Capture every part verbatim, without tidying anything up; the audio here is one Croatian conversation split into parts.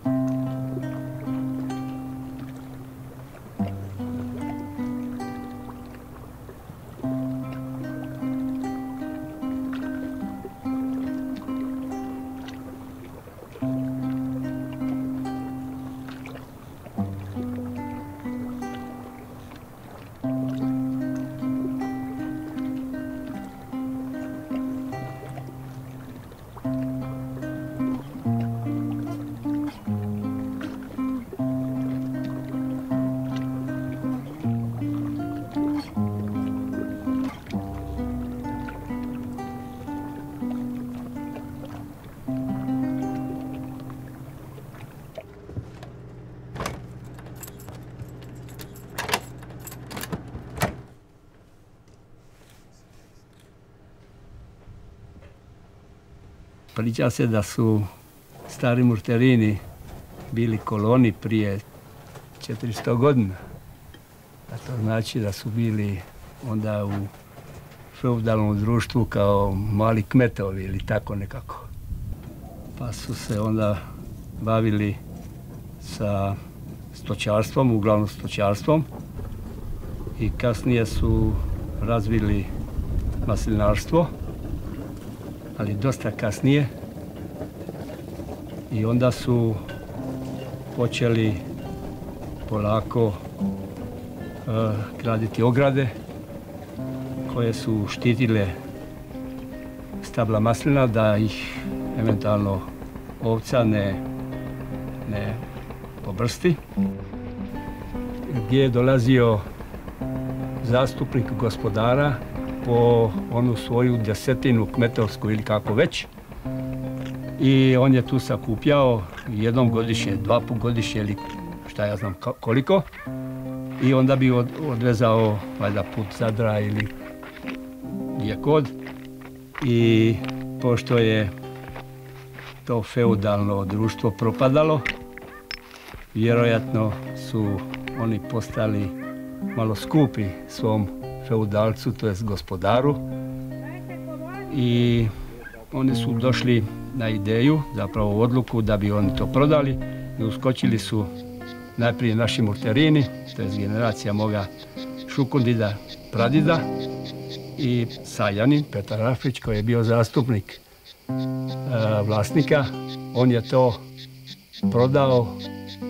Priča se da su stari Murterini bili koloni prije četiristo godina. A to znači da su bili onda u feudalnom društvu kao mali kmetovi ili tako nekako. Pa su se onda bavili sa stočarstvom, uglavnom stočarstvom, i kasnije su razvili maslinarstvo, ali dosta kasnije, i onda su počeli polako uh, graditi ograde koje su štitile stabla maslina da ih eventualno ovca ne, ne pobrsti. Gdje je dolazio zastupnik gospodara po onu svoju desetinu kmetovsku ili kako već, i on je tu sakupljao jednom godišnje, dva put godišnje ili šta ja znam koliko, i onda bi od, odvezao valjda put Zadra ili gdje kod. I pošto je to feudalno društvo propadalo, vjerojatno su oni postali malo skupi svom feudalcu, to jest gospodaru, i oni su došli na ideju, zapravo odluku, da bi oni to prodali, i uskočili su najprije naši Murterini, to je generacija moga Šukundida, pradida, i Sajanin, Petar Raflić, koji je bio zastupnik e, vlasnika. On je to prodao e,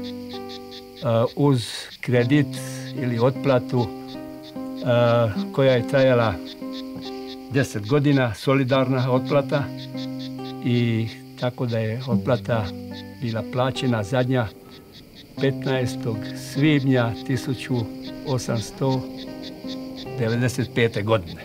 uz kredit ili otplatu e, koja je trajala deset godina, solidarna otplata, i tako da je otplata bila plaćena zadnja petnaestog svibnja tisuću osamsto devedeset pete. godine.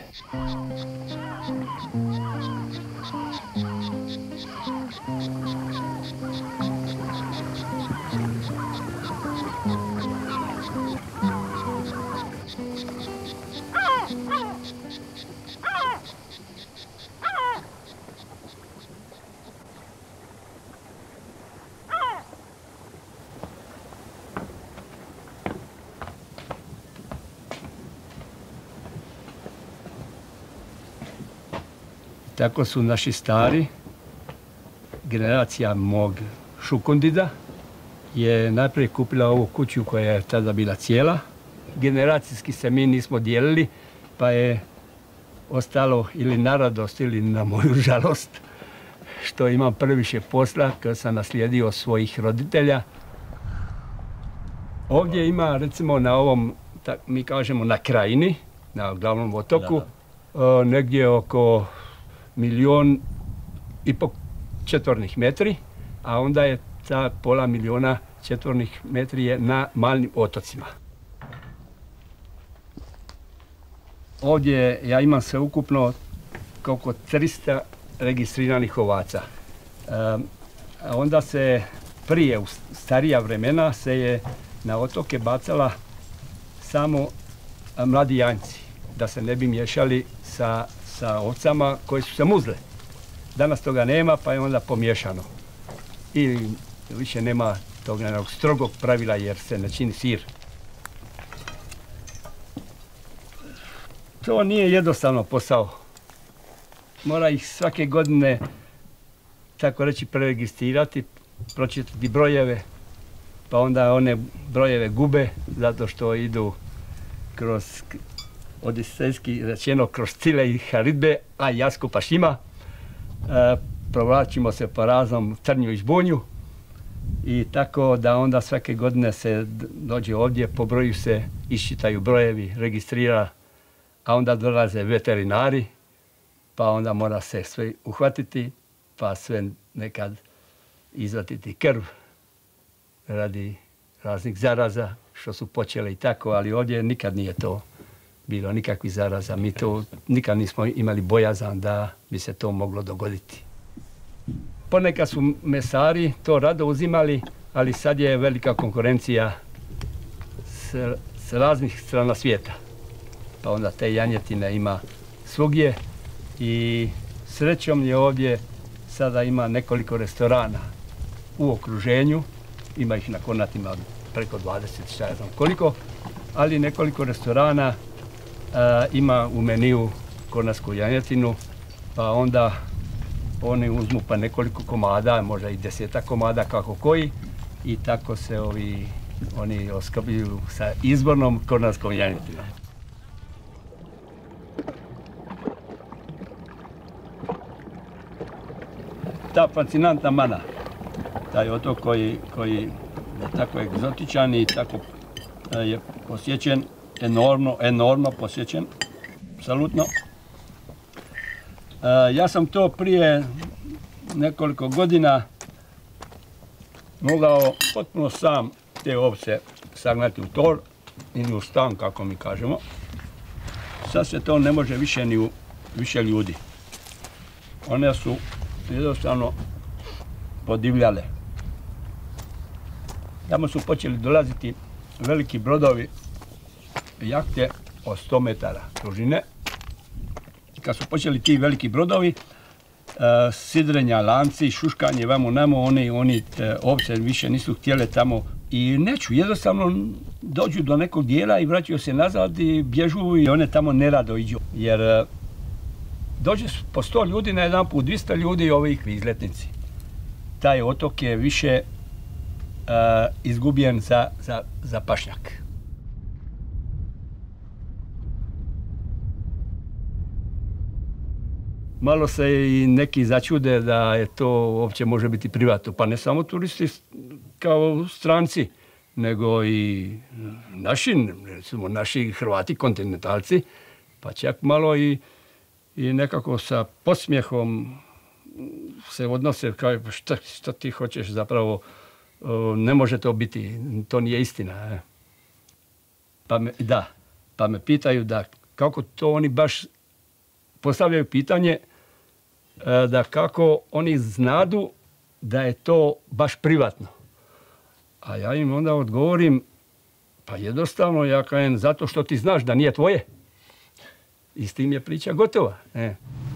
Tako su naši stari, generacija mog Šukundida, je najprije kupila ovu kuću koja je tada bila cijela. Generacijski se mi nismo dijelili, pa je ostalo ili na radost ili na moju žalost, što imam previše posla kad sam naslijedio svojih roditelja. Ovdje ima, recimo na ovom, tak, mi kažemo na krajini, na glavnom otoku, da, da. negdje oko milion i po četvornih metri, a onda je ta pola miliona četvornih metri je na malim otocima. Ovdje ja imam sve ukupno oko trista registriranih ovaca. E, a onda se prije, u starija vremena, se je na otoke bacala samo mladi janjci, da se ne bi miješali sa sa ovcama koji su se muzle. Danas toga nema, pa je onda pomiješano. I više nema tog nekog strogog pravila jer se ne čini sir. To nije jednostavno posao. Mora ih svake godine, tako reći, preregistrirati, pročitati brojeve, pa onda one brojeve gube zato što idu kroz, odisejski rečeno, kroz cile i haridbe, a jasko pa šima. E, provlačimo se po raznom Trnju i Žbunju i tako da onda svake godine se dođe ovdje, pobroju se, iščitaju brojevi, registrira, a onda dolaze veterinari, pa onda mora se sve uhvatiti, pa sve nekad izvatiti krv radi raznih zaraza, što su počele i tako, ali ovdje nikad nije to bilo, nikakvih zaraza. Mi to nikad nismo imali bojazan da bi se to moglo dogoditi. Ponekad su mesari to rado uzimali, ali sad je velika konkurencija s, s raznih strana svijeta. Pa onda te janjetine ima svugdje i srećom je ovdje sada ima nekoliko restorana u okruženju, ima ih na Kornatima preko dvadeset, šta ja znam koliko, ali nekoliko restorana a, ima u meniju kornatsku janjetinu, pa onda oni uzmu pa nekoliko komada, možda i deseta komada kako koji, i tako se ovi, oni oskrbljuju sa izbornom kornatskom janjetinom. Ta fascinantna Mana, taj otok koji, koji je tako egzotičan i tako je posjećen, enormno, enormno posjećen, apsolutno. Ja sam to prije nekoliko godina mogao potpuno sam te ovce sagnati u tor ili u stan, kako mi kažemo. Sad se to ne može više ni u više ljudi. One su jednostavno podivljale. Tamo su počeli dolaziti veliki brodovi, jahte od sto metara dužine. Kad su počeli ti veliki brodovi, uh, sidrenja, lanci, šuškanje, vamo namo, oni, oni te ovce više nisu htjele tamo i neću, jednostavno dođu do nekog dijela i vraćaju se nazad i bježu i one tamo nerado iđu. Jer uh, dođe po sto ljudi na jedan put, dvista ljudi ovih izletnici. Taj otok je više uh, izgubljen za, za, za pašnjak. Malo se i neki začude da je to uopće može biti privatno, pa ne samo turisti kao stranci, nego i naši, recimo naši Hrvati, kontinentalci, pa čak malo i, i nekako sa podsmjehom se odnose kao šta, šta ti hoćeš zapravo, ne može to biti, to nije istina. Pa me, da, pa me pitaju da kako to oni baš postavljaju pitanje da kako oni znadu da je to baš privatno. A ja im onda odgovorim, pa jednostavno ja kažem zato što ti znaš da nije tvoje. I s tim je priča gotova. E.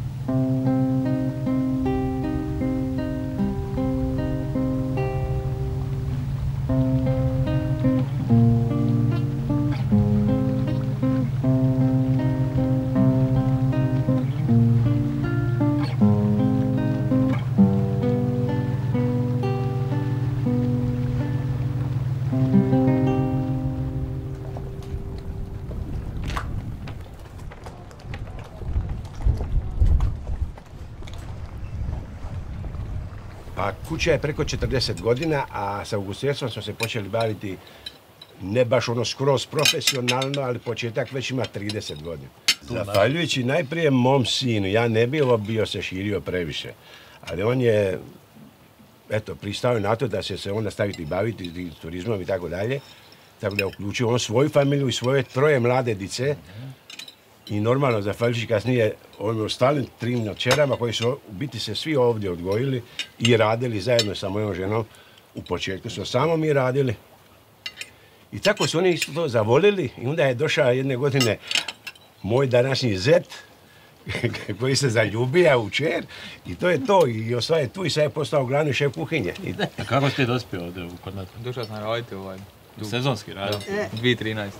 Pa kuća je preko četrdeset godina, a sa ugostiteljstvom smo se počeli baviti ne baš ono skroz profesionalno, ali početak već ima trideset godina. Zahvaljujući najprije mom sinu, ja ne bi ovo bio se širio previše, ali on je, eto, pristao na to da će se on nastaviti baviti turizmom i tako dalje, tako da je uključio on svoju familiju i svoje troje mlade dice. I normalno, zahvaljujući kasnije ovim ostalim trim kćerama koji su u biti se svi ovdje odgojili i radili zajedno sa mojom ženom. U početku su samo mi radili. I tako su oni isto to zavolili i onda je došao jedne godine moj današnji zet koji se zaljubija u kćer i to je to. I ostao je tu i sad je postao glavni šef kuhinje. A kako ste dospio ovdje u Kornatu? Došao sam raditi ovaj... Sezonski rad? dvije tisuće trinaeste.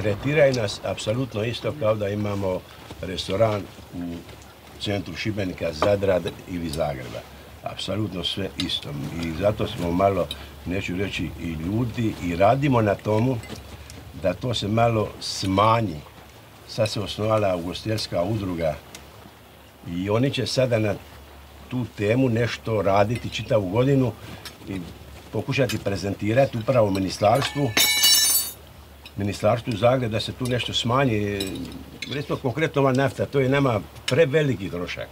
tretiraju nas apsolutno isto kao da imamo restoran u centru Šibenika, Zadra ili Zagreba. Apsolutno sve isto. I zato smo malo, neću reći, i ljudi i radimo na tomu da to se malo smanji. Sad se osnovala ugostiteljska udruga i oni će sada na tu temu nešto raditi čitavu godinu i pokušati prezentirati upravo u ministarstvu, ministarstvu Zagreba da se tu nešto smanji. Recimo konkretno ova nafta, to je nama preveliki trošak.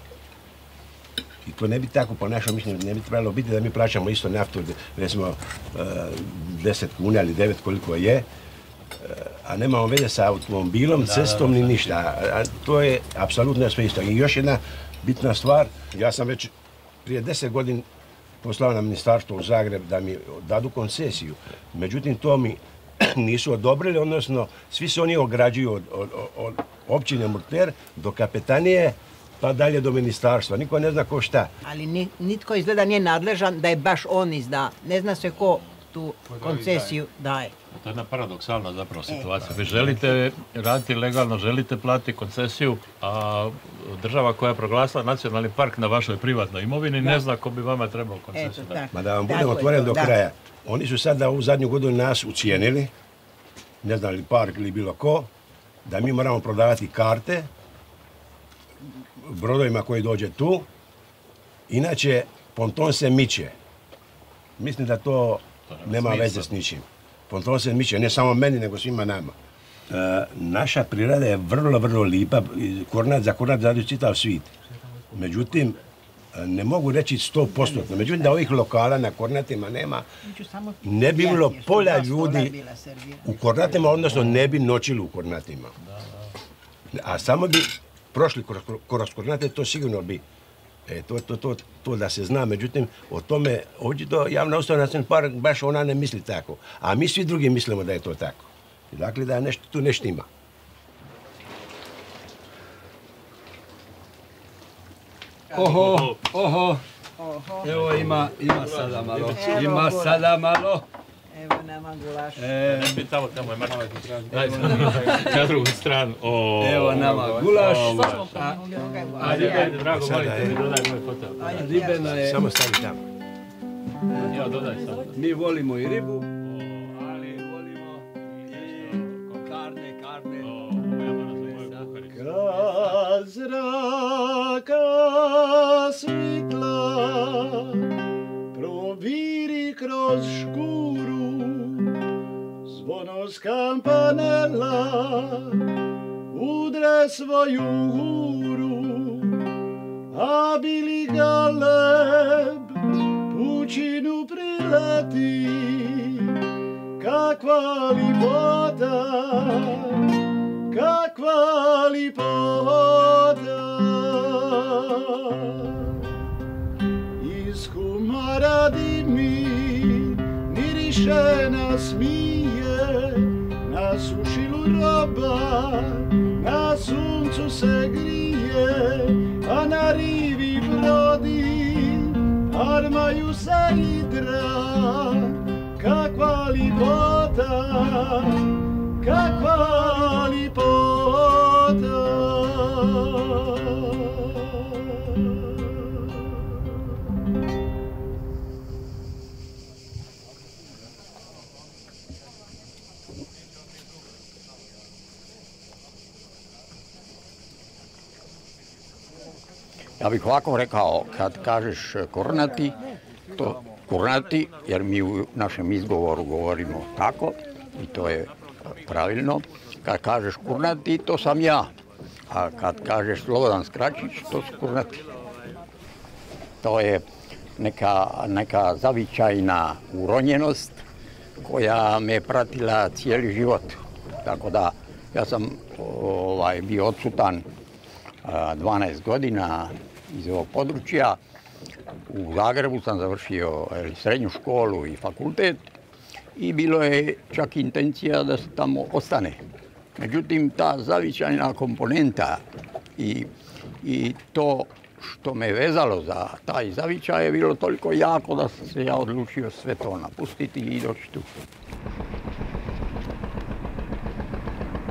I to ne bi tako, po našem mišljenju, ne bi trebalo biti da mi plaćamo isto naftu, recimo deset kuna ili devet koliko je, a nemamo veze sa automobilom, cestom ni ništa. A to je apsolutno sve isto. I još jedna bitna stvar, ja sam već prije deset godina poslao na ministarstvo u Zagreb da mi dadu koncesiju. Međutim, to mi nisu odobrili, odnosno svi se oni ograđuju od, od, od općine Murter do kapetanije, pa dalje do ministarstva. Niko ne zna ko šta. Ali ni, nitko izgleda nije nadležan da je baš on izda. Ne zna se ko tu koncesiju daje. To je jedna paradoksalna zapravo situacija. Vi želite raditi legalno, želite platiti koncesiju, a država koja je proglasila nacionalni park na vašoj privatnoj imovini ne zna ko bi vama trebao koncesiju dati. Ma da vam budemo otvoreni do kraja. Oni su sada u zadnju godinu nas ucijenili, ne znam li park ili bilo ko, da mi moramo prodavati karte brodovima koji dođe tu, inače ponton se miče. Mislim da to nema veze s ničim. Ponton se miče, ne samo meni, nego svima nama. E, naša priroda je vrlo, vrlo lipa, Kornat za Kornat zadaju čitav svit. Međutim, ne mogu reći sto posto, međutim da ovih lokala na Kornatima nema, ne bi bilo pola ljudi u Kornatima, odnosno ne bi noćili u Kornatima. A samo bi prošli kroz Kornate, to sigurno bi. E, to, to, to, to da se zna, međutim, o tome, ovdje to javna ustanova nacionalni park, baš ona ne misli tako. A mi svi drugi mislimo da je to tako. Dakle, da nešto, tu nešto ima. Oho, oho, evo ima, ima sada malo, ima sada malo. Evo nama gulaš. E, Tamo, tamo je mačka. Daj, na drugu stranu. Evo nama gulaš. Ajde, ajde, drago, molim te, mi dodaj moj fotel. Ribena je, Samo stavi tamo. Ja, dodaj samo. mi volimo i ribu, ali volimo i karne, karne. Kraj zraka svitla proviri kroz škuru, zvono s kampanela udre svoju huru, a bili galeb pučinu prileti, kakva lipota, kakva lipota. Iz humara dimi, miriše nasmije, na sušilu roba, na suncu se grije, a na rivi brodi, armaju se idra, kakva lipota, kakva lipota. Ja bih ovako rekao, kad kažeš Kornati, to Kornati, jer mi u našem izgovoru govorimo tako, i to je pravilno. Kad kažeš Kornati, to sam ja. A kad kažeš Slobodan Skračić, to su Kornati. To je neka, neka zavičajna uronjenost koja me pratila cijeli život. Tako da, ja sam ovaj, bio odsutan dvanaest godina iz ovog područja. U Zagrebu sam završio srednju školu i fakultet i bilo je čak intencija da se tamo ostane. Međutim, ta zavičajna komponenta i, i to što me vezalo za taj zavičaj je bilo toliko jako da sam se ja odlučio sve to napustiti i doći tu.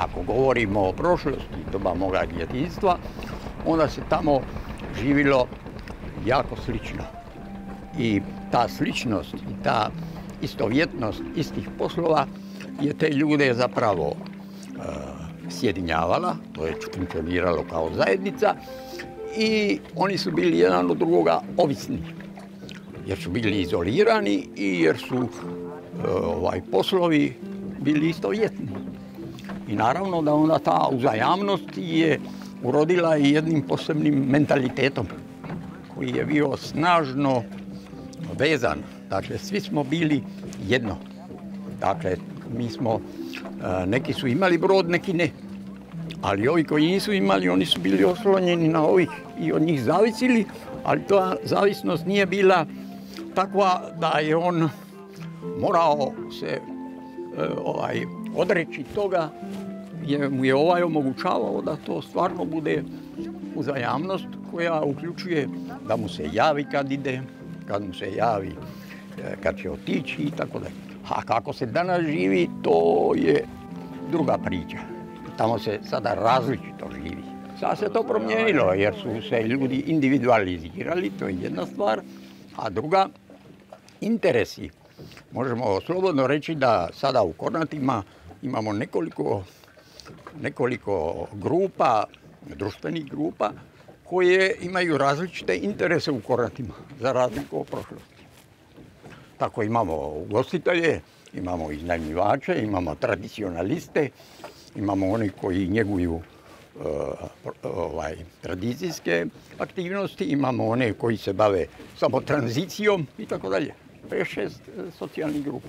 ako govorimo o prošlosti doba moga djetinjstva, onda se tamo živilo jako slično. I ta sličnost i ta istovjetnost istih poslova je te ljude zapravo e, sjedinjavala, to je funkcioniralo kao zajednica i oni su bili jedan od drugoga ovisni. Jer su bili izolirani i jer su e, ovaj, poslovi bili istovjetni. I naravno da onda ta uzajamnost je urodila i jednim posebnim mentalitetom koji je bio snažno vezan. Dakle, svi smo bili jedno. Dakle, mi smo, neki su imali brod, neki ne. Ali ovi koji nisu imali, oni su bili oslonjeni na ovih i od njih zavisili, ali ta zavisnost nije bila takva da je on morao se ovaj, odreći toga, jer mu je ovaj omogućavao da to stvarno bude uzajamnost koja uključuje da mu se javi kad ide, kad mu se javi kad će otići i tako dalje. A kako se danas živi, to je druga priča. Tamo se sada različito živi. Sada se to promijenilo jer su se ljudi individualizirali, to je jedna stvar, a druga, interesi. Možemo slobodno reći da sada u Kornatima imamo nekoliko, nekoliko grupa, društvenih grupa, koje imaju različite interese u Kornatima, za razliku od prošlosti. Tako imamo ugostitelje, imamo iznajmljivače, imamo tradicionaliste, imamo oni koji njeguju uh, ovaj, tradicijske aktivnosti, imamo one koji se bave samo tranzicijom i tako dalje. Pet šest socijalnih grupa.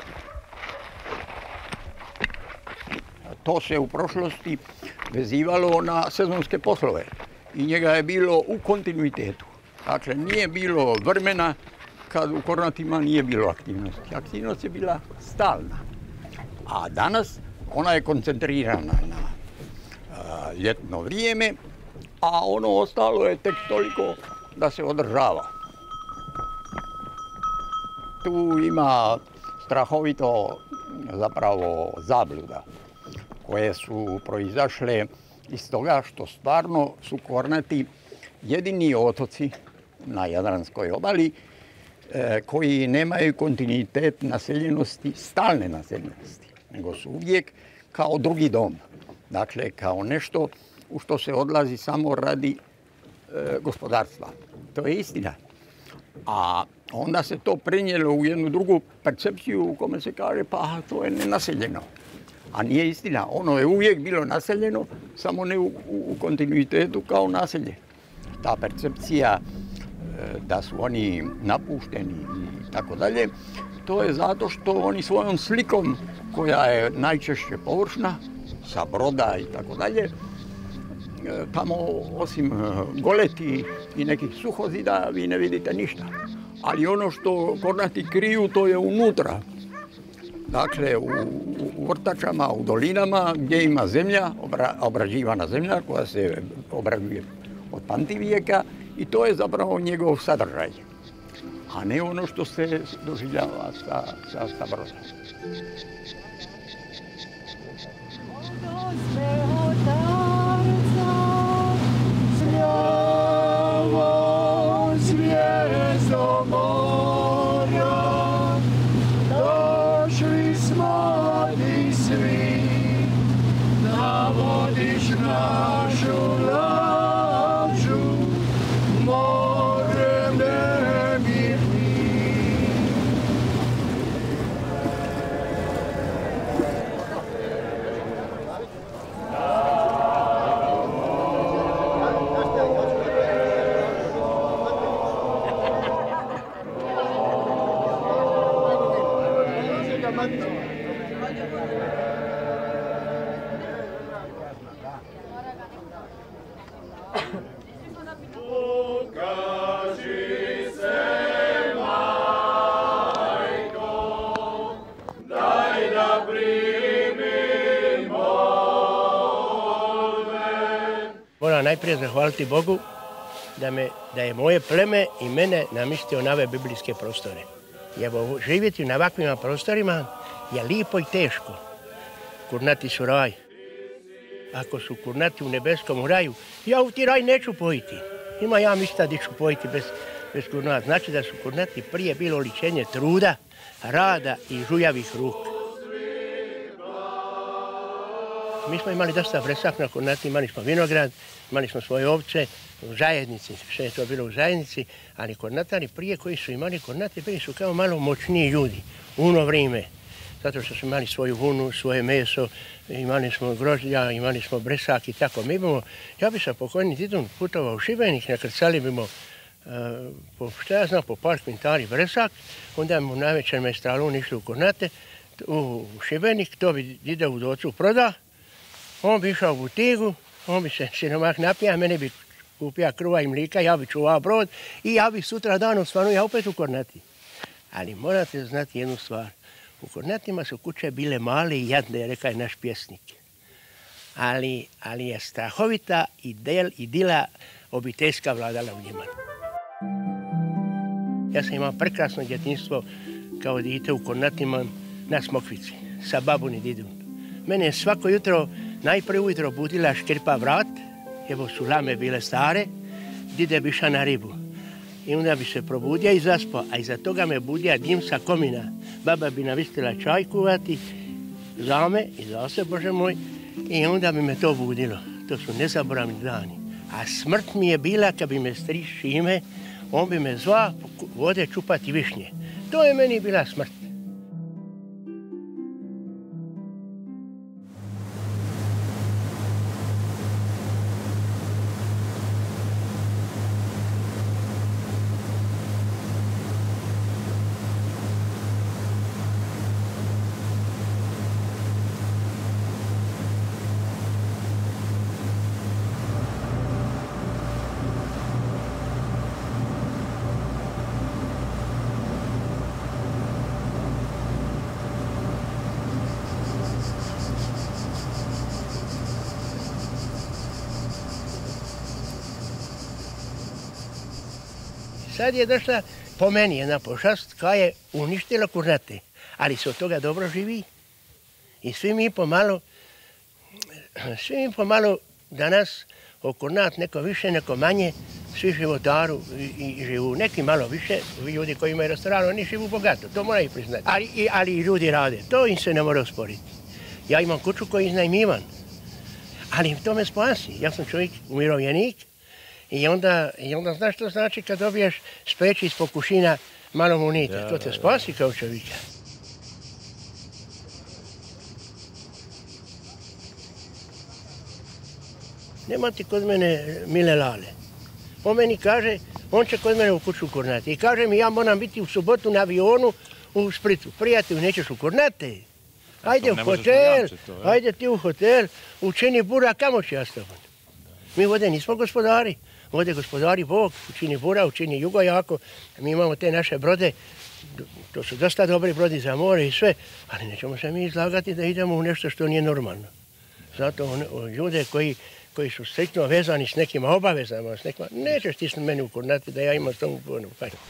To se u prošlosti vezivalo na sezonske poslove i njega je bilo u kontinuitetu. Dakle, nije bilo vremena kad u Kornatima nije bilo aktivnosti. Aktivnost je bila stalna. A danas ona je koncentrirana na a, ljetno vrijeme, a ono ostalo je tek toliko da se održava. Tu ima strahovito zapravo zabluda koje su proizašle iz toga što stvarno su Kornati jedini otoci na Jadranskoj obali e, koji nemaju kontinuitet naseljenosti, stalne naseljenosti, nego su uvijek kao drugi dom. Dakle, kao nešto u što se odlazi samo radi e, gospodarstva. To je istina. A onda se to prenijelo u jednu drugu percepciju u kome se kaže pa to je nenaseljeno. A nije istina, ono je uvijek bilo naseljeno, samo ne u, u, u kontinuitetu kao naselje. Ta percepcija e, da su oni napušteni i tako dalje, to je zato što oni svojom slikom, koja je najčešće površna, sa broda i tako dalje, e, tamo osim e, goleti i nekih suhozida vi ne vidite ništa. Ali ono što Kornati kriju, to je unutra. Dakle, u, u vrtačama, u dolinama gdje ima zemlja, obra, obrađivana zemlja koja se obrađuje od pamtivijeka i to je zapravo njegov sadržaj, a ne ono što se doživljava sa, sa, sa brodom. Zvijezdo mora, došli smo ti svi, da vodiš našu lađu, morem nemirni. Moram najprije zahvaliti Bogu da, me, da je moje pleme i mene namistio na ove biblijske prostore. Jer živjeti na ovakvim prostorima je lipo i teško. Kornati su raj. ako su kurnati u nebeskom raju, ja u ti raj neću pojiti. Ima ja mista di ću pojiti bez, bez kurnata. Znači da su kurnati prije bilo oličenje truda, rada i žujavih ruka. Mi smo imali dosta vresak na kurnati, imali smo vinograd, imali smo svoje ovce u zajednici, sve je to bilo u zajednici, ali kurnatari prije koji su imali kurnate bili su kao malo moćniji ljudi u ono vrijeme. Zato što smo imali svoju vunu, svoje meso, imali smo grožđa, imali smo bresak i tako. Mi bimo, ja bi sa pokojni Didun putovao u Šibenik, nakrcali bimo, uh, po, šta ja znam, po par kvintali bresak, onda mu na večer maestralun išli u kurnate, u Šibenik, to bi Dida u docu proda, on bi išao u butigu, on bi se siromak napija, mene bi kupija kruva i mlika, ja bi čuvao brod i ja bi sutra dan osvanu ja opet u Kornati. Ali morate znati jednu stvar. U Kornatima su kuće bile male i jadne, reka je naš pjesnik. Ali, ali je strahovita idel, idila obiteljska vladala u njima. Ja sam imao prekrasno djetinjstvo kao dite u Kornatima na Smokvici, sa babom i didom. Mene je svako jutro, najprije ujutro budila škrpa vrat, evo su lame bile stare, dide bi išao na ribu. I onda bi se probudio i zaspao, a iza toga me budija dim sa komina. Baba bi navistila čaj kuvati za me i za se, Bože moj, i onda bi me to budilo. To su nezaboravni dani. A smrt mi je bila kad bi me stric Šime, on bi me zva vode čupati višnje. To je meni bila smrt. Sad je došla po meni jedna pošast koja je uništila kurnate, ali se od toga dobro živi. I svi mi pomalo, svi mi pomalo danas o kurnat neko više, neko manje, svi životaru i, i živu. Neki malo više, ljudi koji imaju restoran, oni živu bogato, to moraju priznati. Ali, i, ali i ljudi rade, to im se ne mora osporiti. Ja imam kuću koju iznajmivam, ali to me spasi. Ja sam čovjek umirovljenik. I onda, I onda znaš što znači kad dobiješ speći iz pokušina malo munite. Ja, to te spasi kao čovjeka. Nema ti kod mene mile lale. On meni kaže, on će kod mene u kuću u Kornate. I kaže mi, ja moram biti u subotu na avionu u Splitu. Prijatelju, nećeš u Kornate? Ajde u hotel, ajde ti u hotel, učini bura, kamo će ja s tobom? Mi ovdje nismo gospodari. Ovdje gospodari Bog, učini bura, učini jugo jako. Mi imamo te naše brode, to su dosta dobri brodi za more i sve, ali nećemo se mi izlagati da idemo u nešto što nije normalno. Zato on, ljude koji, koji su striktno vezani s nekima obavezama, s nekima, nećeš ti s meni ukornati da ja imam s tomu ponu.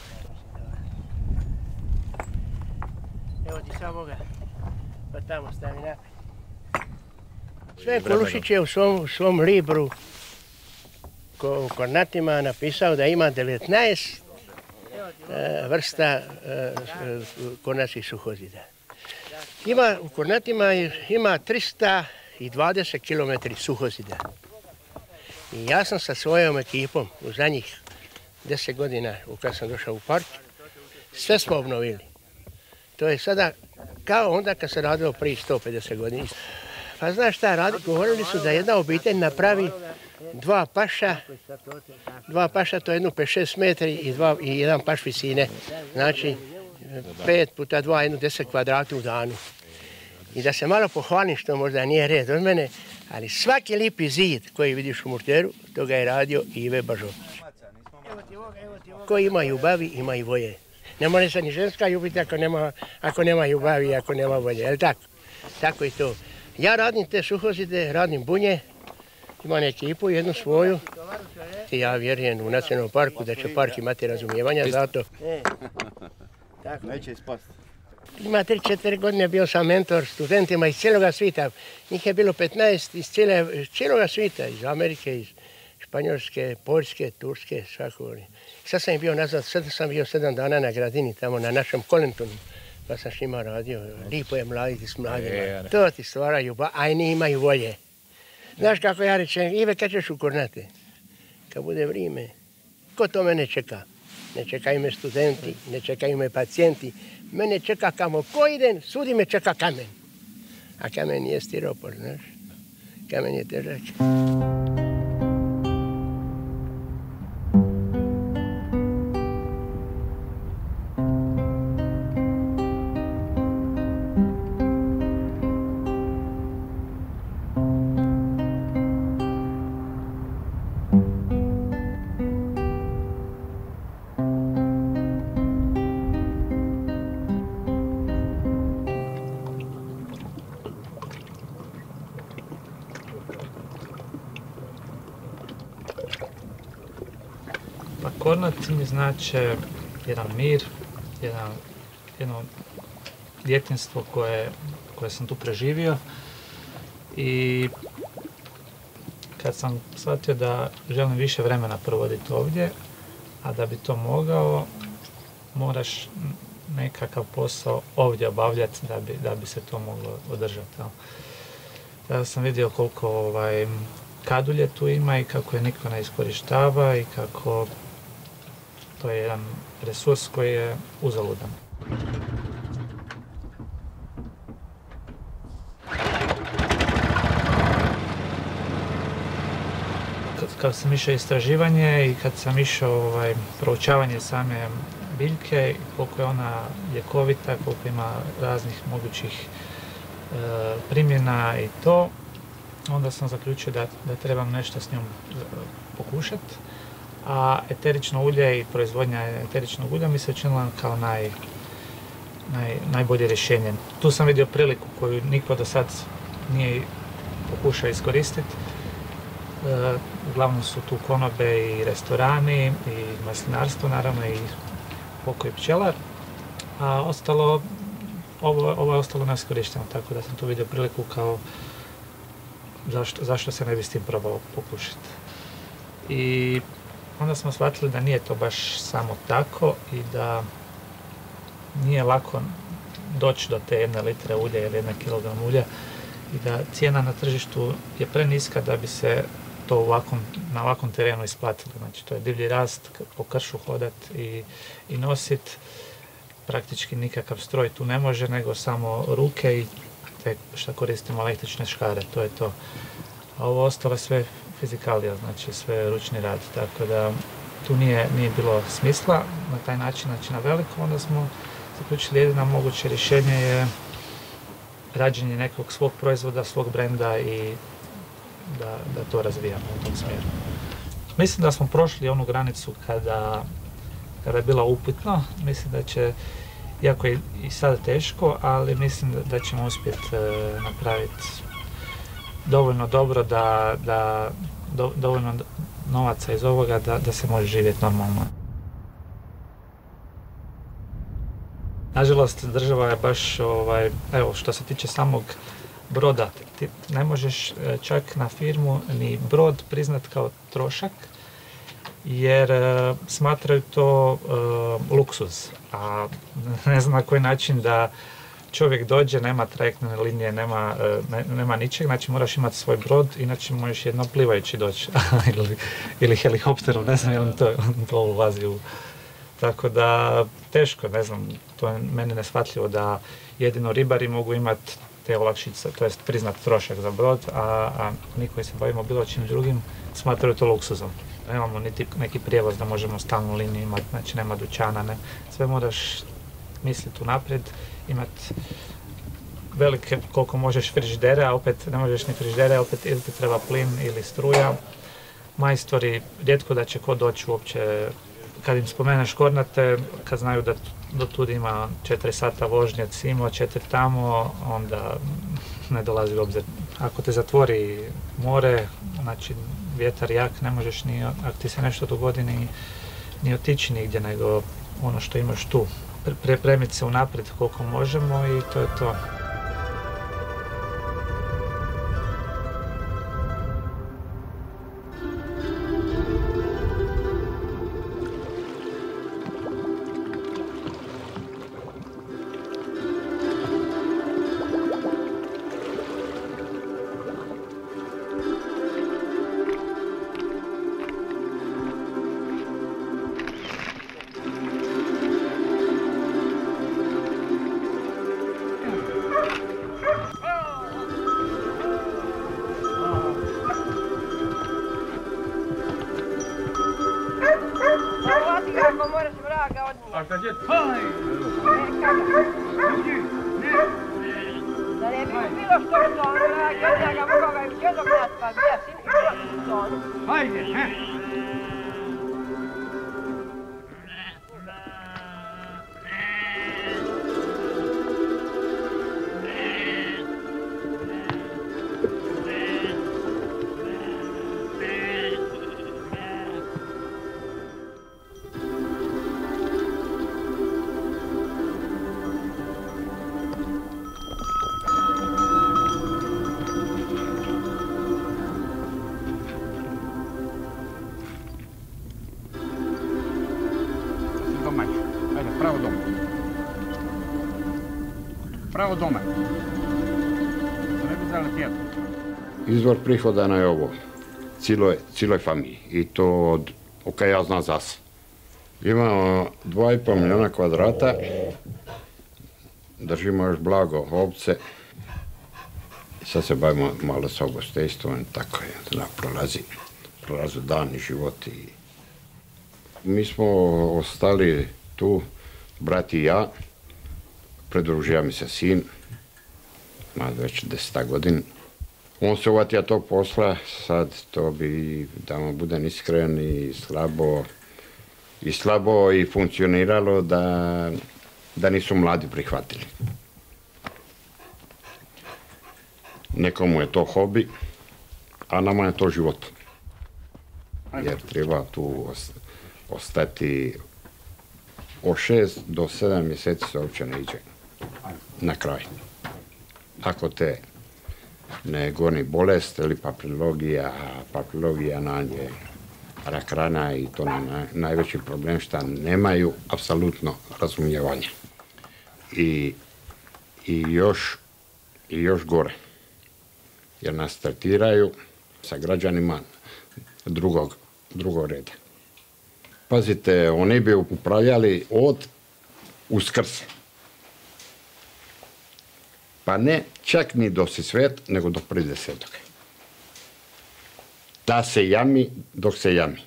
Evo ti samo ga, pa tamo stavi naprijed. Sve Kolušić je u svom, u svom libru u Kornatima napisao da ima devetnaest uh, vrsta uh, kornatskih suhozida. Ima, u Kornatima ima trista dvadeset kilometara suhozida. I ja sam sa svojom ekipom u zadnjih deset godina, kad sam došao u park, sve smo obnovili. To je sada kao onda kad se radilo prije sto pedeset godina. Pa znaš šta radi? Govorili su da jedna obitelj napravi dva paša, dva paša to je jedno pet šest metri i, dva, i jedan paš visine. Znači pet puta dva, jedno deset kvadrata u danu. I da se malo pohvalim što možda nije red od mene, ali svaki lipi zid koji vidiš u Murteru, to ga je radio Ive Bažović. Ko ima ljubavi, ima i voje. Ne može se ni ženska ljubiti ako nema, ako nema ljubavi i ako nema volje, je li tako? Tako i to. Ja radim te suhozide, radim bunje, imam ekipu jednu svoju i ja vjerujem u nacionalnom parku da će park imati razumijevanja za to. E, tako. Neće ispasti. ima tri četiri godine bio sam mentor studentima iz cijeloga svijeta. Njih je bilo petnaest iz cijeloga svijeta, iz Amerike, iz Španjolske, Poljske, Turske, svakog. Sad sam bio nazad, sad sam bio sedam dana na gradini tamo na našem Kolentonu. Pa sam s njima radio, lipo je mladiti s mladima. To ti stvaraju, a oni imaju volje. Znaš kako ja rečem, Ive, kad ćeš u Kornate? Kad bude vrijeme. Ko to mene čeka? Ne čekaju me studenti, ne čekaju me pacijenti. Mene čeka kamo ko idem, sudi me čeka kamen. A kamen je stiropor, znaš. Kamen je težak. Kornati mi znače jedan mir, jedan, jedno djetinjstvo koje, koje sam tu preživio i kad sam shvatio da želim više vremena provoditi ovdje, a da bi to mogao, moraš nekakav posao ovdje obavljati da bi, da bi se to moglo održati. Tada sam vidio koliko ovaj, kadulje tu ima i kako je niko ne iskorištava i kako to je jedan resurs koji je uzaludan. Kad sam išao istraživanje i kad sam išao ovaj, proučavanje same biljke, koliko je ona ljekovita, koliko ima raznih mogućih e, primjena i to, onda sam zaključio da, da trebam nešto s njom pokušati. A eterično ulje i proizvodnja eteričnog ulja mi se učinila kao naj, naj, najbolje rješenje. Tu sam vidio priliku koju niko do sad nije pokušao iskoristiti. E, uglavnom su tu konobe i restorani i maslinarstvo naravno i pokoj pčelar, a ostalo, ovo, ovo je ostalo neiskorišteno, tako da sam tu vidio priliku kao zašto, zašto se ne bi s tim probao pokušati. I onda smo shvatili da nije to baš samo tako i da nije lako doći do te jedne litre ulja ili jedna kilogram ulja i da cijena na tržištu je preniska da bi se to ovakvom, na ovakvom terenu isplatilo. Znači to je divlji rast, po kršu hodat i, i nosit. Praktički nikakav stroj tu ne može, nego samo ruke i te što koristimo električne škare, to je to. A ovo ostalo sve fizikalija, znači sve ručni rad, tako da tu nije, nije bilo smisla na taj način, znači na veliko, onda smo zaključili jedino moguće rješenje je rađenje nekog svog proizvoda, svog brenda i da, da to razvijamo u tom smjeru. Mislim da smo prošli onu granicu kada, kada je bilo upitno, mislim da će, iako je i sada teško, ali mislim da, da ćemo uspjeti e, napraviti dovoljno dobro da, da do, dovoljno novaca iz ovoga da, da se može živjeti normalno. Nažalost, država je baš, ovaj, evo, što se tiče samog broda, ti ne možeš čak na firmu ni brod priznat kao trošak, jer uh, smatraju to uh, luksuz, a ne znam na koji način da čovjek dođe, nema trajektne linije, nema, ne, nema ničeg, znači moraš imati svoj brod, inače možeš jedno plivajući doći ili, ili helikopterom, ne znam je li to, to ulazi u... Tako da teško, ne znam, to je meni neshvatljivo da jedino ribari mogu imati te olakšice, to jest priznat trošak za brod, a, a mi koji se bavimo bilo čim drugim smatraju to luksuzom. Nemamo niti neki prijevoz da možemo stalnu liniju imati, znači nema dućana, ne. Sve moraš misliti unaprijed, imati velike koliko možeš frižidere, a opet ne možeš ni frižidere, opet ili ti treba plin ili struja. Majstori, rijetko da će ko doći uopće, kad im spomeneš Kornate, kad znaju da do tud ima četiri sata vožnje cimo, četiri tamo, onda ne dolazi u obzir. Ako te zatvori more, znači vjetar jak, ne možeš ni, ako ti se nešto dogodi, ni, ni otići nigdje, nego ono što imaš tu. pripremiti se unaprijed koliko možemo i to je to. A kad je taj? Ljudi, ne! Da ne bi bilo što što on vraga, ja ga mogao ga još jednog naspati, ja sin i bilo što on. Hajde, ne! Ajde, pravo doma. Pravo doma. Ne bi zaletijeti. Izvor prihoda na je ovo, cijeloj, cijeloj familiji i to od, ok, ja znam za se. Imamo dva i pol milijuna kvadrata, držimo još blago ovce. Sad se bavimo malo sa ugostiteljstvom, tako je, da, prolazi, prolazi dani, životi. Mi smo ostali tu, brat i ja, pridružio mi se sin, ima već deseta godina. On se uvatio tog posla, sad to bi, da mu budem iskren, i slabo, i slabo i funkcioniralo da, da nisu mladi prihvatili. Nekomu je to hobi, a nama je to život. Jer treba tu ostati od šest do sedam mjeseci se uopće ne iđe na kraj. Ako te ne goni bolest ili papilogija, papilogija nam je rak rana i to nam je najveći problem što nemaju apsolutno razumijevanja. I, i, još, i još gore, jer nas tretiraju sa građanima drugog, drugog reda. Pazite, oni bi upravljali od Uskrsa. Pa ne čak ni do Sisvet, nego do tridesetog. Da se jami dok se jami.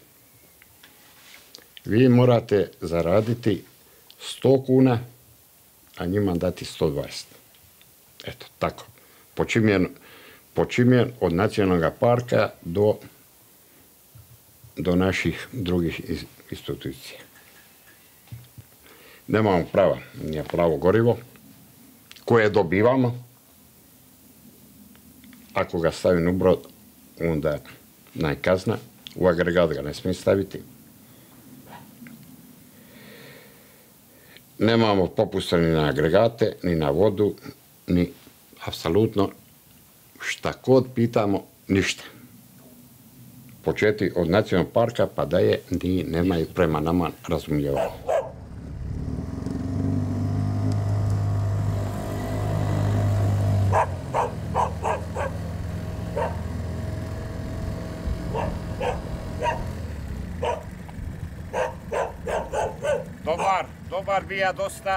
Vi morate zaraditi sto kuna, a njima dati sto dvadeset. Eto, tako. Počimljen, počimljen od nacionalnog parka do, do naših drugih institucija. Nemamo prava, nije pravo gorivo, koje dobivamo. Ako ga stavim u brod, onda najkazna. U agregat ga ne smije staviti. Nemamo popusta ni na agregate, ni na vodu, ni apsolutno šta god pitamo, ništa. Početi od nacionalnog parka pa da je ni nemaju prema nama razumijevanja. Dobar, dobar bija dosta.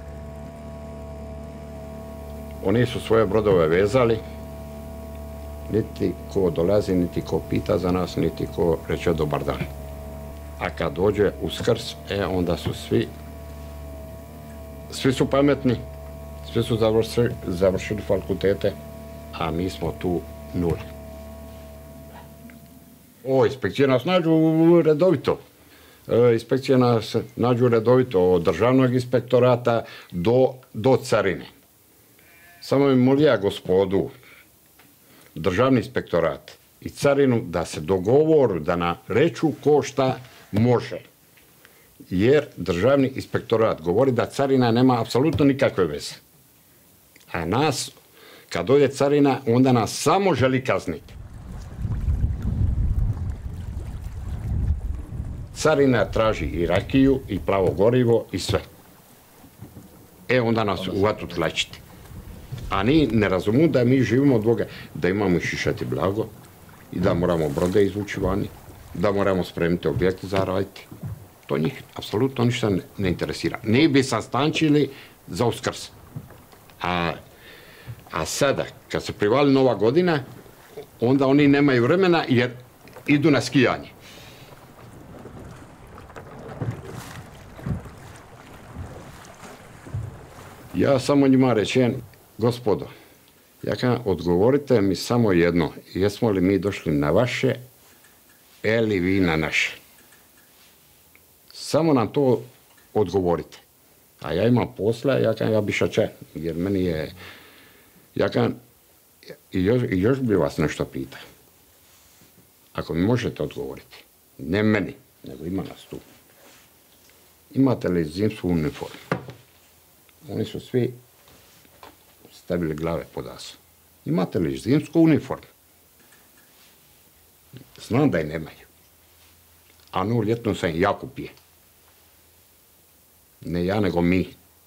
Oni su svoje brodove vezali. Niti ko dolazi, niti ko pita za nas, niti ko reče dobar dan. A kad dođe Uskrs, e, onda su svi, svi su pametni, svi su završili, završili fakultete, a mi smo tu nuli. O, inspekcije nas nađu redovito. E, inspekcije nas nađu redovito od državnog inspektorata do, do carine. Samo mi molija gospodu, državni inspektorat i carinu da se dogovoru, da nam reču ko šta može. jer državni inspektorat govori da carina nema apsolutno nikakve veze. A nas, kad dođe carina, onda nas samo želi kazniti. Carina traži i rakiju, i plavo gorivo, i sve. E, onda nas uvatu tlačiti. A ni ne razumu da mi živimo od Boga, da imamo šišati blago, i da moramo brode izvući vani, da moramo spremiti objekte za raditi. To njih apsolutno ništa ne, ne interesira. Ni bi sastančili za Uskrs. A, a sada, kad se privali Nova godina, onda oni nemaju vremena jer idu na skijanje. Ja samo njima rečem, gospodo, ja kažem, odgovorite mi samo jedno, jesmo li mi došli na vaše, ili vi na naše. Samo nam to odgovorite. A ja imam posla, ja kažem, ja bi šače, jer meni je, ja kažem, i još, i još bi vas nešto pita. Ako mi možete odgovoriti, ne meni, nego ima nas tu. Imate li zimsku uniformu? Oni su svi stavili glave pod asu. Imate li zimsku uniformu? Znam da je nemaju. A no, ljetno sam ja kupio. Ne ja, nego mi.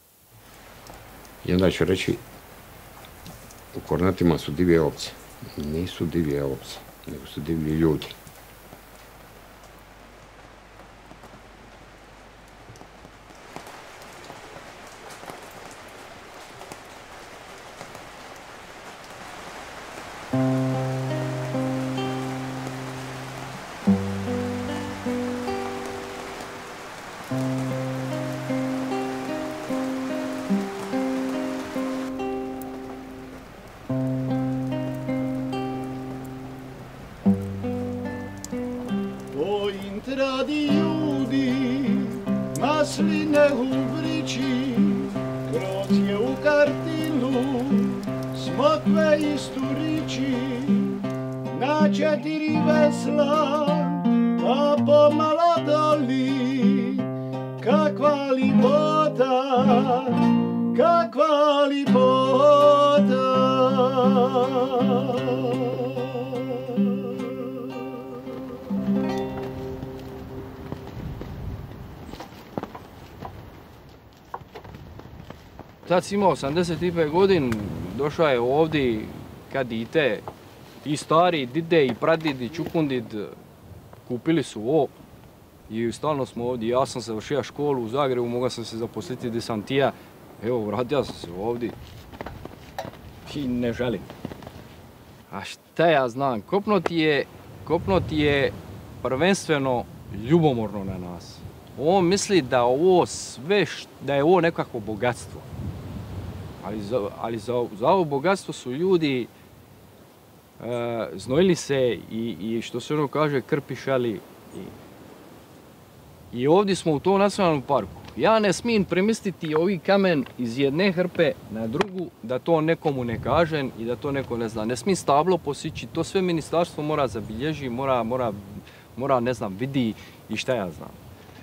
I onda ću reći, u Kornatima su divlje ovce. Nisu divlje ovce, nego su divlji ljudi. Radi ljudi, masline u vrići, kroz je u kartinu, smokve i sturići, na četiri vesla, pa pomalo doli, kakva lipota, kakva lipota. Tad si imao osamdeset pet godin, došao je ovdje kad dite, i stari, dide, i pradid, i čukundid, kupili su ovo i stalno smo ovdje. Ja sam završio školu u Zagrebu, mogao sam se zaposliti gdje sam tija. Evo, vratio sam se ovdje i ne želim. A šta ja znam, kopno ti je, kopno ti je prvenstveno ljubomorno na nas. On misli da ovo sve, da je ovo nekakvo bogatstvo. Ali za, ali za, za ovo bogatstvo su ljudi e, znojili se i, i što se ono kaže krpišali. I, I ovdje smo u tom nacionalnom parku. Ja ne smijem premistiti ovi kamen iz jedne hrpe na drugu, da to nekomu ne kažem i da to neko ne zna. Ne smijem stablo posići, to sve ministarstvo mora zabilježi, mora, mora, mora ne znam, vidi i šta ja znam.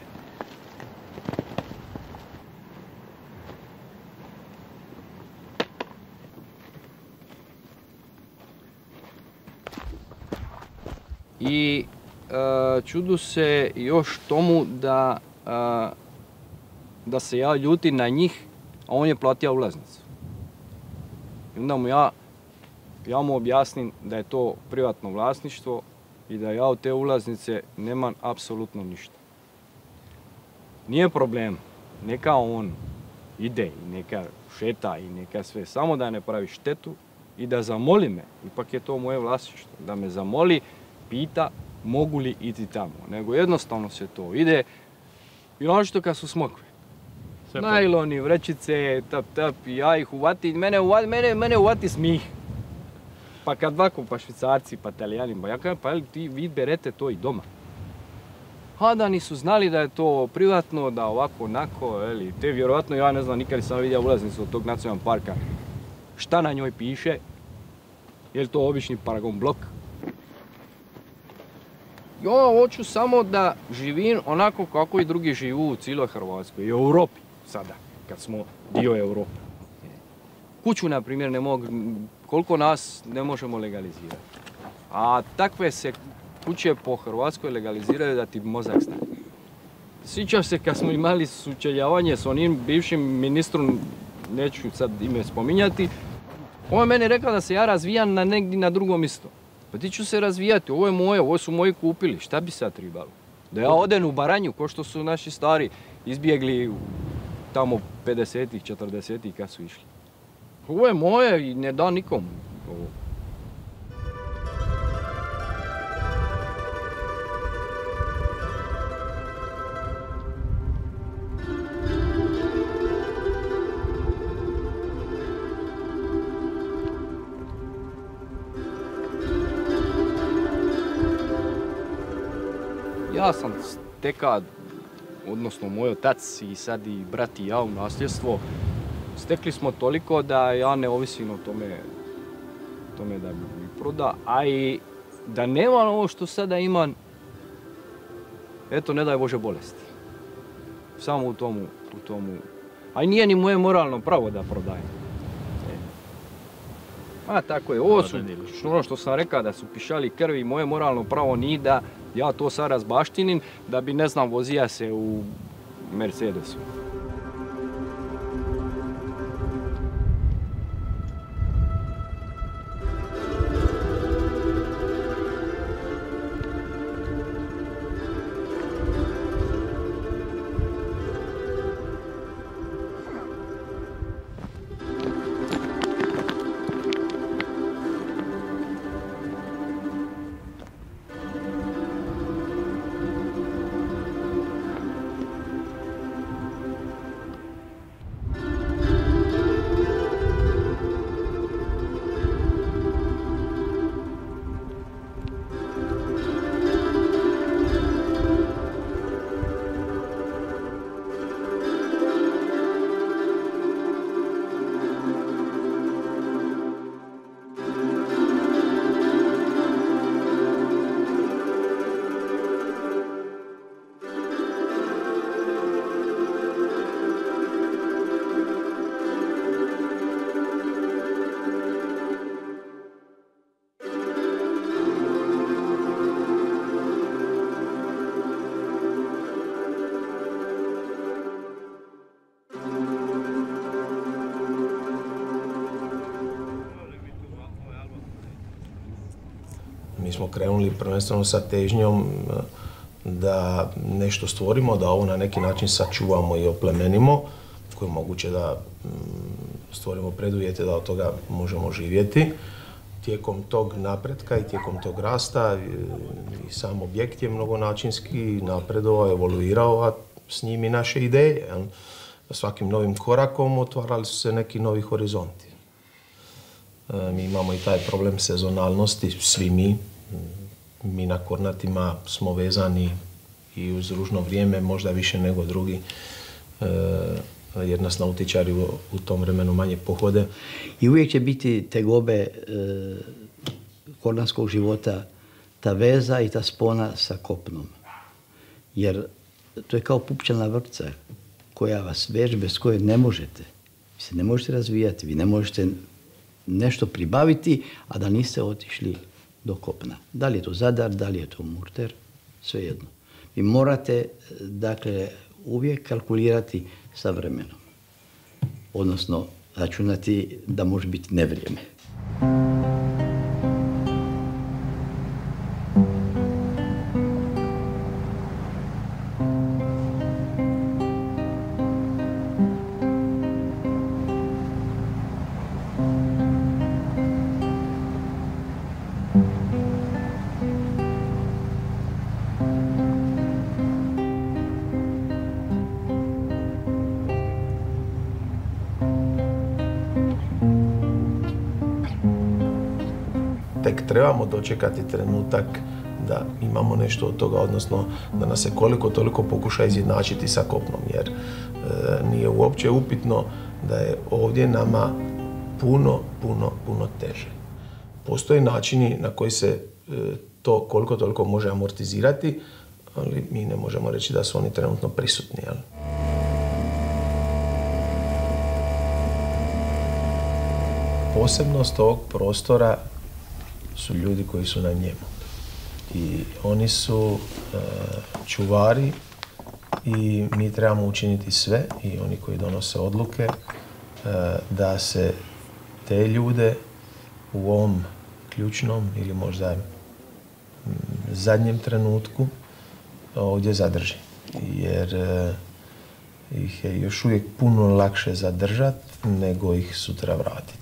I e, čudu se još tomu da, e, da se ja ljutim na njih, a on je platio ulaznicu. I onda mu ja, ja mu objasnim da je to privatno vlasništvo i da ja od te ulaznice nemam apsolutno ništa. Nije problem, neka on ide i neka šeta i neka sve, samo da ne pravi štetu i da zamoli me, ipak je to moje vlasništvo, da me zamoli, pita mogu li iti tamo, nego jednostavno se to ide i našto kad su smokve. Najloni, vrećice, tap tap, i ja ih uvati, mene uvati, mene, mene uvati smih. Pa kad ovako, pa Švicarci, pa Italijani, pa ja kažem, pa ti vi berete to i doma. A da nisu znali da je to privatno, da ovako, onako, eli, te vjerovatno, ja ne znam, nikad nisam vidio ulaznicu od tog nacionalnog parka. Šta na njoj piše? Je li to obični paragon blok? Ja hoću samo da živim onako kako i drugi živu u cijeloj Hrvatskoj i Europi sada, kad smo dio Europe. Kuću, na primjer, ne mogu, koliko nas ne možemo legalizirati. A takve se kuće po Hrvatskoj legaliziraju da ti mozak stane. Sjećam se kad smo imali sučeljavanje s onim bivšim ministrom, neću sad ime spominjati, on je meni rekao da se ja razvijam na negdje na drugom mjestu. Pa ti ću se razvijati, ovo je moje, ovo su moji kupili, šta bi sad trebalo? Da ja odem u Baranju, ko što su naši stari izbjegli tamo pedesetih, četrdesetih kad su išli. Ovo je moje i ne da nikomu ovo. Ja sam stekao, odnosno moj otac i sad i brat i ja u nasljedstvo, stekli smo toliko da ja ne ovisim o tome, tome da bi proda, a i da nemam ovo što sada imam, eto, ne daj Bože bolesti. Samo u tomu, u tomu. A i nije ni moje moralno pravo da prodajem. A tako je, ovo su, ono što sam rekao da su pišali krvi, moje moralno pravo nije da ja to sad razbaštinim, da bi, ne znam, vozija se u Mercedesu. Mi smo krenuli prvenstveno sa težnjom da nešto stvorimo, da ovo na neki način sačuvamo i oplemenimo, koje je moguće da stvorimo preduvjete da od toga možemo živjeti. Tijekom tog napretka i tijekom tog rasta i sam objekt je mnogonačinski napredovao, evoluirao, a s njim i naše ideje. Svakim novim korakom otvarali su se neki novi horizonti. Mi imamo i taj problem sezonalnosti, svi mi. Mi na Kornatima smo vezani i uz ružno vrijeme, možda više nego drugi, jer nas nautičari u tom vremenu manje pohode. I uvijek će biti tegobe e, kornatskog života, ta veza i ta spona sa kopnom. Jer to je kao pupčana vrpca koja vas veže, bez koje ne možete. Vi se ne možete razvijati, vi ne možete nešto pribaviti, a da niste otišli do kopna. Da li je to Zadar, da li je to Murter, svejedno. Vi morate, dakle, uvijek kalkulirati sa vremenom. Odnosno, računati da može biti nevrijeme. Tek trebamo dočekati trenutak da imamo nešto od toga, odnosno da nas se koliko toliko pokuša izjednačiti sa kopnom, jer e, nije uopće upitno da je ovdje nama puno, puno, puno teže. Postoje načini na koji se e, to koliko toliko može amortizirati, ali mi ne možemo reći da su oni trenutno prisutni. Jel? Posebnost ovog prostora su ljudi koji su na njemu. I oni su e, čuvari i mi trebamo učiniti sve, i oni koji donose odluke, e, da se te ljude u ovom ključnom ili možda zadnjem trenutku ovdje zadrži. Jer e, ih je još uvijek puno lakše zadržati nego ih sutra vratiti.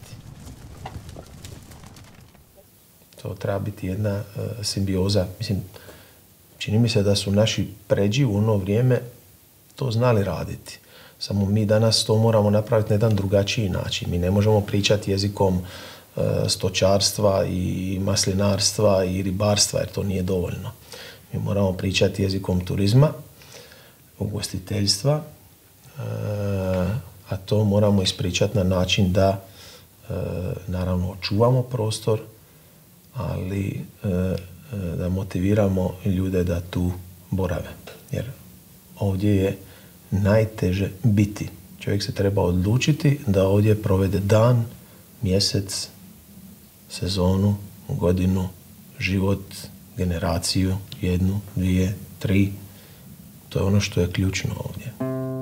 To treba biti jedna uh, simbioza. Mislim, čini mi se da su naši pređi u ono vrijeme to znali raditi. Samo mi danas to moramo napraviti na jedan drugačiji način. Mi ne možemo pričati jezikom uh, stočarstva i maslinarstva i ribarstva, jer to nije dovoljno. Mi moramo pričati jezikom turizma, ugostiteljstva, uh, a to moramo ispričati na način da uh, naravno očuvamo prostor, ali e, da motiviramo ljude da tu borave. Jer ovdje je najteže biti. Čovjek se treba odlučiti da ovdje provede dan, mjesec, sezonu, godinu, život, generaciju, jednu, dvije, tri. To je ono što je ključno ovdje.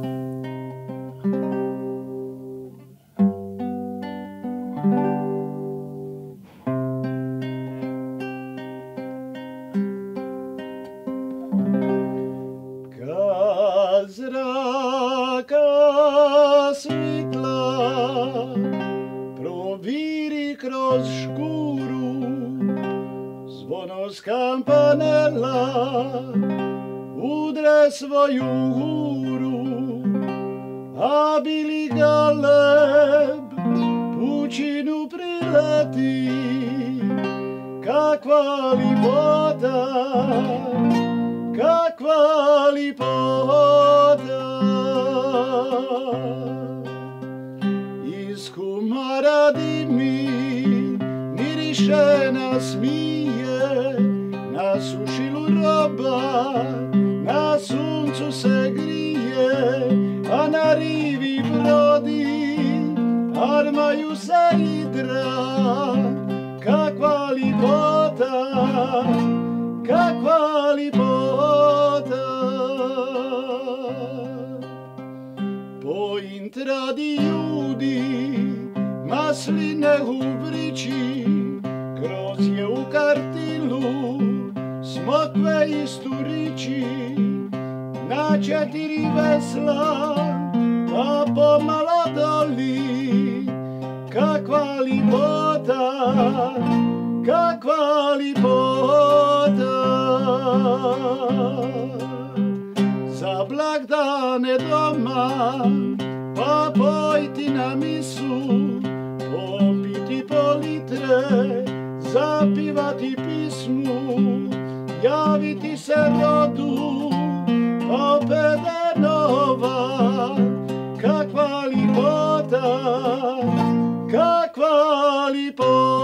Svoju huru, a bili galeb pučinu prileti, kakva lipota, kakva lipota. Iz humara dimi miriše nasmije, na sušilu roba, na suncu se grije, a na rivi brodi, armaju se idra. Kakva lipota, kakva lipota. Po intradi ljudi, masline u vrići, kroz je u kartilu, smokve i sturići, na četiri vesla, pa pomalo doli. Kakva lipota, kakva lipota. Za blagdane doma, pa pojti na misu, popiti po litre, zapivati pismu, javiti se rodu, opet je nova. Kakva lipota, kakva lipota.